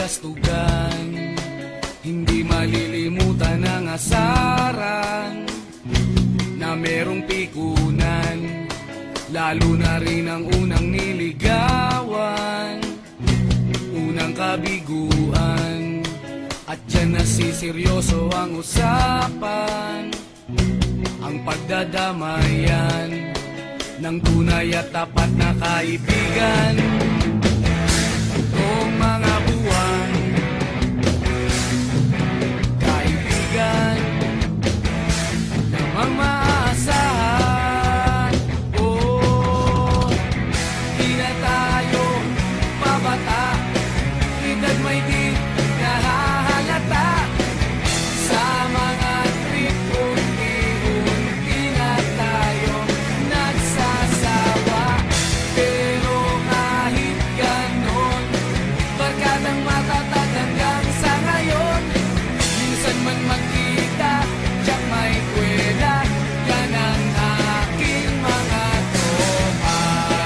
kastugan, hindi malilimutan ang asaran na merong pikunan, lalo na rin ang unang niligawan, unang kabiguan. At dyan nasiseryoso ang usapan, ang pagdadamayan ng tunay at tapat na kaibigan. Noong mga buwan, kaibigan namang maaasahan. Oh, di na tayo pabata, edad may di nahahalata. Sa mga trip, unti-unti na tayo nagsasawa. Pero kahit ganon, barkadang matatag hanggang sa ngayon. Minsan man magkita, tiyak may kwela, yan ang aking mga tropa.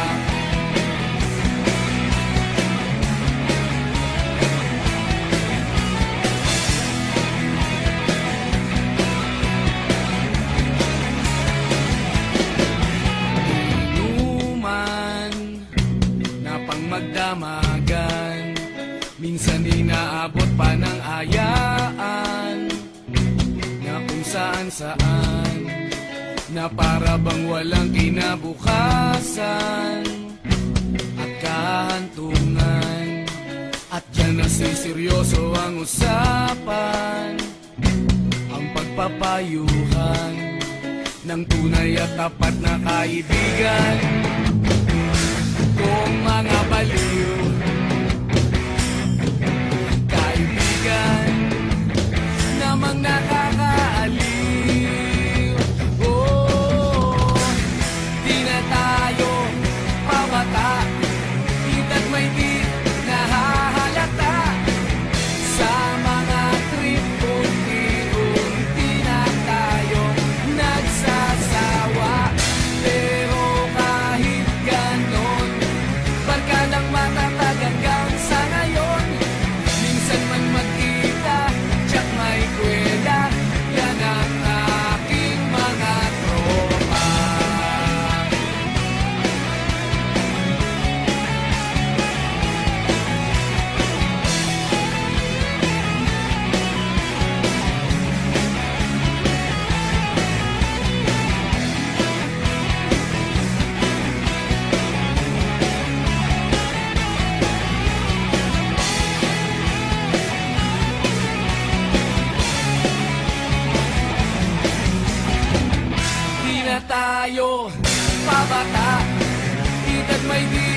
Inuman na pang magdamagan, minsan inaabot pa ng ayaan, na kung saan-saan, na para bang walang kinabukasan at kahantungan. At dyan nasiseryoso ang usapan, ang pagpapayuhan ng tunay at tapat na kaibigan. Kung mga baliw, kaibigan namang nakakaaliw. Oh, di na tayo pabata, edad may di nahahalata. Sa mga trip, unti-unti na tayo nagsasawa. Pero kahit ganon, barkadang matatag hanggang sa ngayon. Minsan man magkita, tiyak may kwela, yan ang aking mga tropa. Di na tayo pabata, edad may di